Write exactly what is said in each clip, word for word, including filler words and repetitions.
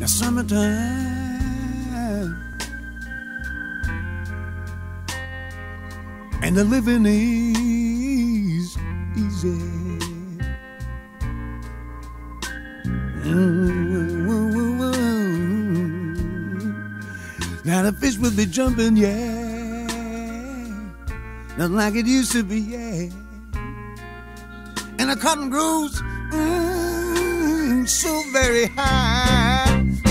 the summertime. And the living is easy. Mm-hmm. Now the fish will be jumping, yeah, not like it used to be, yeah. And the cotton grows mm, so very high.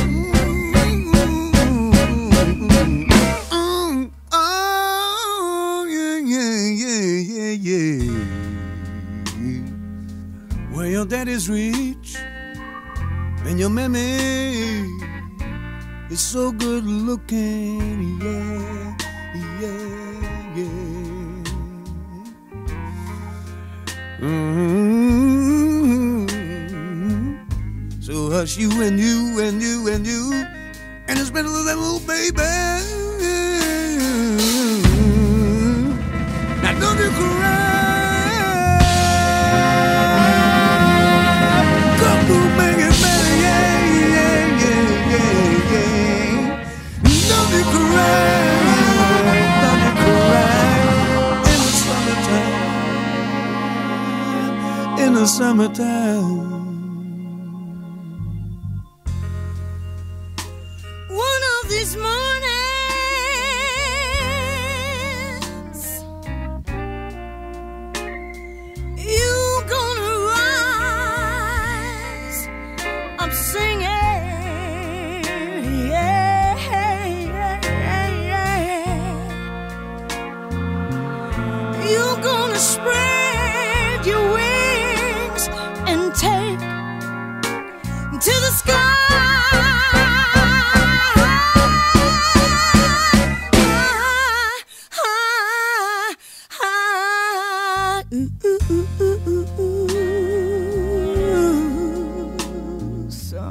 Well, your daddy's rich, and your mammy is so good looking, yeah, yeah, yeah. Mm-hmm. So hush, you and you and you and you, and it's better than that little baby. Now don't you cry. In the summertime, one of these mornings, you gonna rise up singing, yeah, yeah, yeah. You gonna spread your wings and take to the sky. So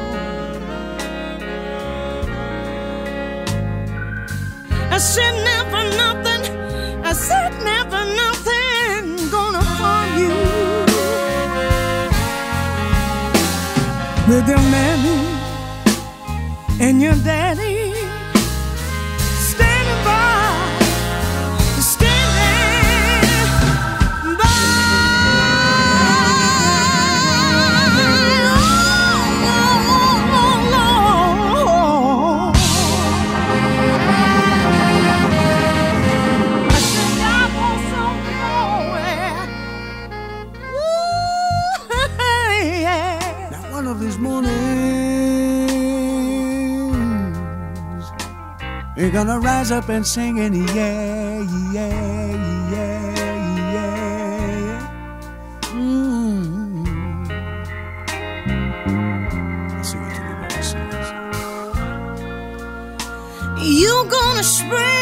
I said never nothing, I said never nothing gonna harm you. With your mammy and your daddy standing by, standing by. Oh, oh, Lord. I said I want some more. Ooh, yeah. Now one of these mornings, you're gonna rise up and sing, and yeah, yeah, yeah, yeah. Mm. Let's see what you sings. You gonna spread